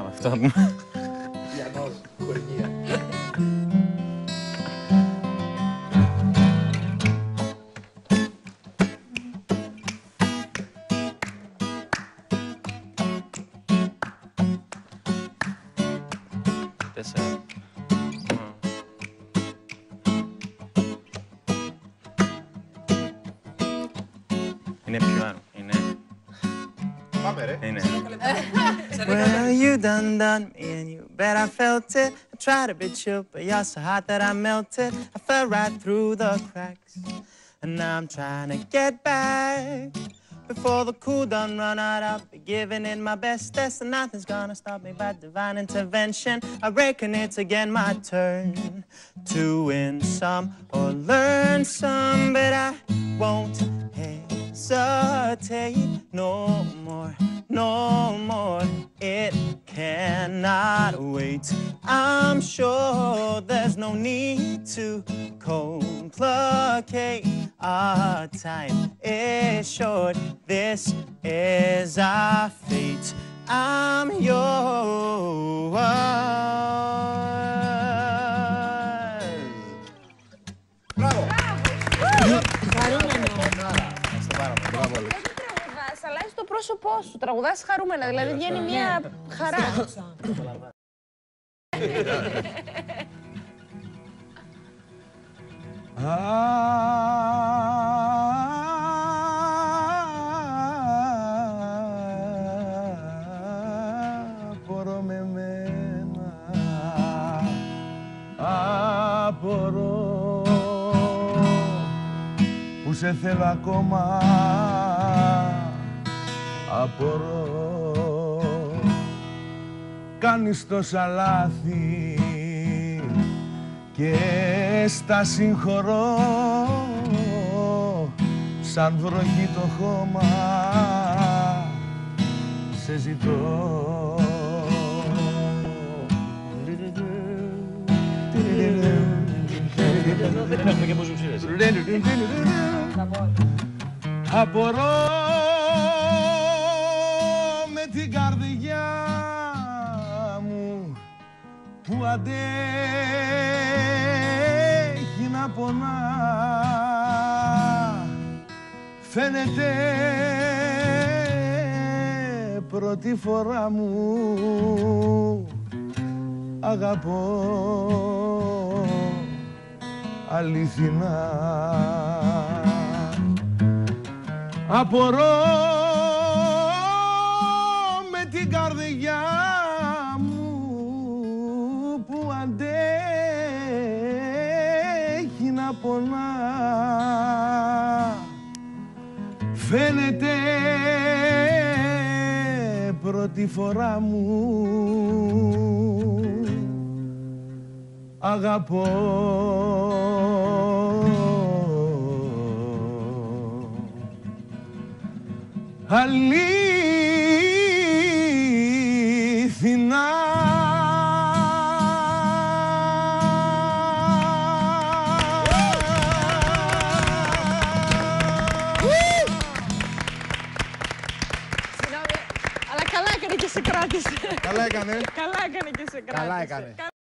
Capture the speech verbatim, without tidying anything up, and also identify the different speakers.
Speaker 1: αυτό μου.
Speaker 2: Γιαννός, χορηγία.
Speaker 1: Τέσσερα. Είναι πιο άνω. Είναι.
Speaker 2: Πάμε ρε.
Speaker 1: Είναι.
Speaker 3: Well, you done done me and you bet I felt it. I tried to be chill, but you're so hot that I melted. I fell right through the cracks. And now I'm trying to get back. Before the cool done run out, I'll be giving it my bestest. And nothing's gonna stop me but divine intervention. I reckon it's again my turn to win some or learn some. But I won't hesitate no more, no more. It cannot wait. I'm sure there's no need to complicate. Our time is short. This is our fate. I'm yours.
Speaker 2: Μπράβο.
Speaker 4: Χαρούμενο.
Speaker 2: Ευχαριστώ πάρα πολύ. Μπράβο, Αλέξη.
Speaker 4: Δεν τραγουδάς, αλλάζει το πρόσωπό σου. Τραγουδάς χαρούμενα, δηλαδή βγαίνει μια χαρά.
Speaker 5: Απορώ με μένα, απορώ που σε θέλω ακόμα, απορώ κάνεις τόσα λάθη και στα συγχωρώ σαν βροχή το χώμα σε ζητώ.
Speaker 1: Δεν έχουμε και πόσο ψήρες.
Speaker 5: Απορώ με την καρδιά μου που αντέχει να πονά. Φαίνεται πρώτη φορά μου αγαπώ αληθινά. Απορώ με την καρδιά μου που αντέχει να πονά. Φαίνεται πρώτη φορά μου αγαπώ αλήθινα.
Speaker 4: Συγγνώμη, αλλά καλά έκανε και σε κράτησε.
Speaker 2: Καλά έκανε.
Speaker 4: Καλά έκανε και σε κράτησε.
Speaker 2: Καλά έκανε.